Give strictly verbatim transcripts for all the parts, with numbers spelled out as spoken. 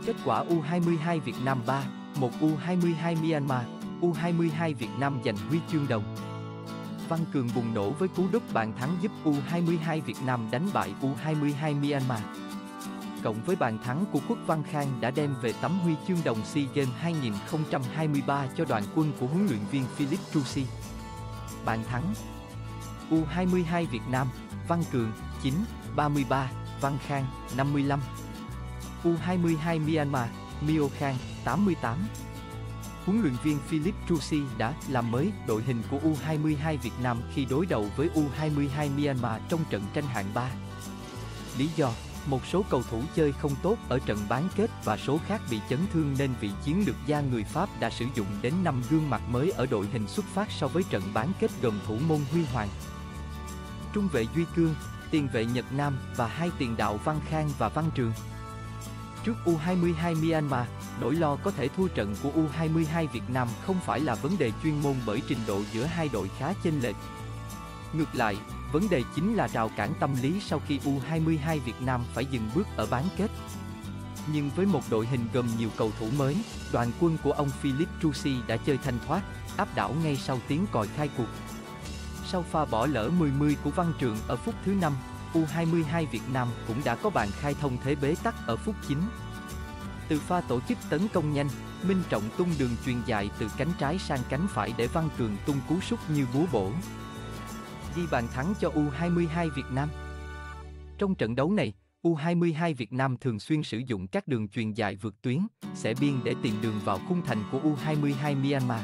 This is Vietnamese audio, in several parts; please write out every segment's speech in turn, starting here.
Kết quả u hai mươi hai Việt Nam ba một u hai mươi hai Myanmar, u hai mươi hai Việt Nam giành huy chương đồng. Văn Cường bùng nổ với cú đúp bàn thắng giúp u hai mươi hai Việt Nam đánh bại u hai mươi hai Myanmar. Cộng với bàn thắng của Quốc Văn Khang đã đem về tấm huy chương đồng SEA Games hai không hai ba cho đoàn quân của huấn luyện viên Philippe Troussy. Bàn thắng u hai mươi hai Việt Nam, Văn Cường chín, ba mươi ba, Văn Khang năm mươi lăm. u hai mươi hai Myanmar, Mio Khang tám mươi tám. Huấn luyện viên Philippe Troussy đã làm mới đội hình của u hai mươi hai Việt Nam khi đối đầu với u hai mươi hai Myanmar trong trận tranh hạng ba. Lý do, một số cầu thủ chơi không tốt ở trận bán kết và số khác bị chấn thương nên vị chiến lược gia người Pháp đã sử dụng đến năm gương mặt mới ở đội hình xuất phát so với trận bán kết gồm thủ môn Huy Hoàng, trung vệ Duy Cương, tiền vệ Nhật Nam và hai tiền đạo Văn Khang và Văn Trường. Trước u hai mươi hai Myanmar, nỗi lo có thể thua trận của u hai mươi hai Việt Nam không phải là vấn đề chuyên môn bởi trình độ giữa hai đội khá chênh lệch. Ngược lại, vấn đề chính là rào cản tâm lý sau khi u hai mươi hai Việt Nam phải dừng bước ở bán kết. Nhưng với một đội hình gồm nhiều cầu thủ mới, đoàn quân của ông Philippe Troussy đã chơi thanh thoát, áp đảo ngay sau tiếng còi khai cuộc. Sau pha bỏ lỡ mười mươi của Văn Trường ở phút thứ năm, u hai mươi hai Việt Nam cũng đã có bàn khai thông thế bế tắc ở phút chín. Từ pha tổ chức tấn công nhanh, Minh Trọng tung đường chuyền dài từ cánh trái sang cánh phải để Văn Cường tung cú sút như búa bổ, ghi bàn thắng cho u hai mươi hai Việt Nam. Trong trận đấu này, u hai mươi hai Việt Nam thường xuyên sử dụng các đường chuyền dài vượt tuyến, xẻ biên để tìm đường vào khung thành của u hai mươi hai Myanmar.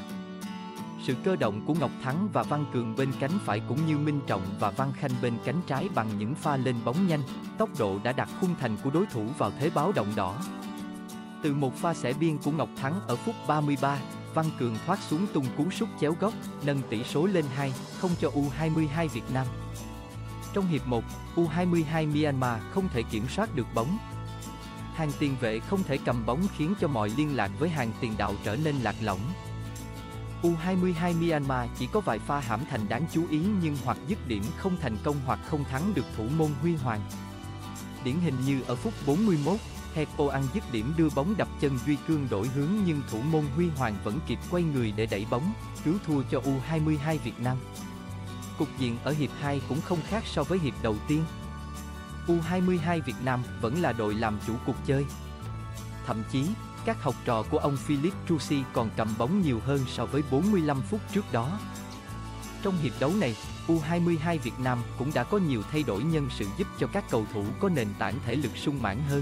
Sự cơ động của Ngọc Thắng và Văn Cường bên cánh phải cũng như Minh Trọng và Văn Khanh bên cánh trái bằng những pha lên bóng nhanh, tốc độ đã đặt khung thành của đối thủ vào thế báo động đỏ. Từ một pha xẻ biên của Ngọc Thắng ở phút ba mươi ba, Văn Cường thoát xuống tung cú sút chéo góc, nâng tỷ số lên hai không cho u hai mươi hai Việt Nam. Trong hiệp một, u hai mươi hai Myanmar không thể kiểm soát được bóng. Hàng tiền vệ không thể cầm bóng khiến cho mọi liên lạc với hàng tiền đạo trở nên lạc lõng. u hai mươi hai Myanmar chỉ có vài pha hãm thành đáng chú ý nhưng hoặc dứt điểm không thành công hoặc không thắng được thủ môn Huy Hoàng. Điển hình như ở phút bốn mươi mốt, Hepo ăn dứt điểm đưa bóng đập chân Duy Cương đổi hướng nhưng thủ môn Huy Hoàng vẫn kịp quay người để đẩy bóng, cứu thua cho u hai mươi hai Việt Nam. Cục diện ở hiệp hai cũng không khác so với hiệp đầu tiên. u hai mươi hai Việt Nam vẫn là đội làm chủ cuộc chơi. Thậm chí, các học trò của ông Philippe Troussy còn cầm bóng nhiều hơn so với bốn mươi lăm phút trước đó. Trong hiệp đấu này, u hai mươi hai Việt Nam cũng đã có nhiều thay đổi nhân sự giúp cho các cầu thủ có nền tảng thể lực sung mãn hơn.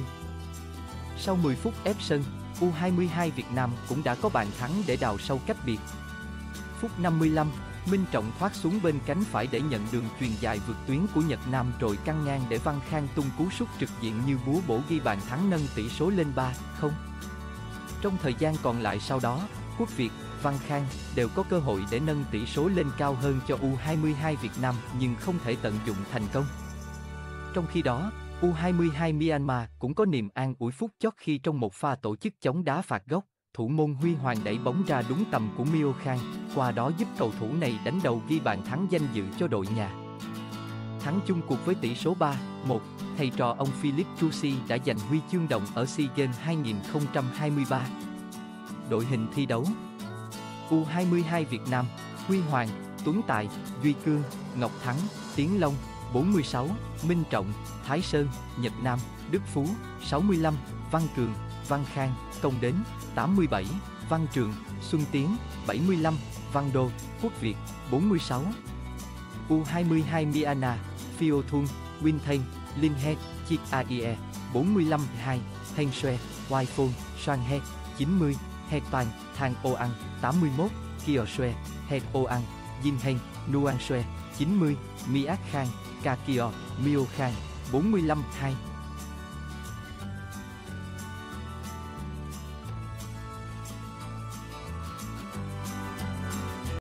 Sau mười phút ép sân, u hai mươi hai Việt Nam cũng đã có bàn thắng để đào sâu cách biệt. Phút năm mươi lăm, Minh Trọng thoát xuống bên cánh phải để nhận đường chuyền dài vượt tuyến của Nhật Nam rồi căng ngang để Văn Khang tung cú sút trực diện như búa bổ ghi bàn thắng nâng tỷ số lên ba không. Trong thời gian còn lại sau đó, Quốc Việt, Văn Khang đều có cơ hội để nâng tỷ số lên cao hơn cho u hai mươi hai Việt Nam nhưng không thể tận dụng thành công. Trong khi đó, u hai mươi hai Myanmar cũng có niềm an ủi phút chót khi trong một pha tổ chức chống đá phạt góc, thủ môn Huy Hoàng đẩy bóng ra đúng tầm của Mio Khang, qua đó giúp cầu thủ này đánh đầu ghi bàn thắng danh dự cho đội nhà. Thắng chung cuộc với tỷ số ba một, thầy trò ông Philippe Troussy đã giành huy chương đồng ở SEA Games hai không hai ba. Đội hình thi đấu: u hai mươi hai Việt Nam, Huy Hoàng, Tuấn Tài, Duy Cương, Ngọc Thắng, Tiến Long, bốn mươi sáu, Minh Trọng, Thái Sơn, Nhật Nam, Đức Phú, sáu mươi lăm, Văn Cường, Văn Khang, Công Đến, tám mươi bảy, Văn Trường, Xuân Tiến, bảy mươi lăm, Văn Đô, Quốc Việt, bốn mươi sáu. u hai mươi hai Myanmar, Phio Thun, Win Thanh, Linh He, Chiết Aie, bốn mươi lăm, hai, Heng Sue, Wai Phôn, Soan He, chín mươi, He Toàn, Thang O An, tám mươi mốt, Kio Sue, He O An, Jin Heng, Nuan Sue, chín mươi, Miat Khang, Ka Kio, Mio Khang, bốn mươi lăm, hai.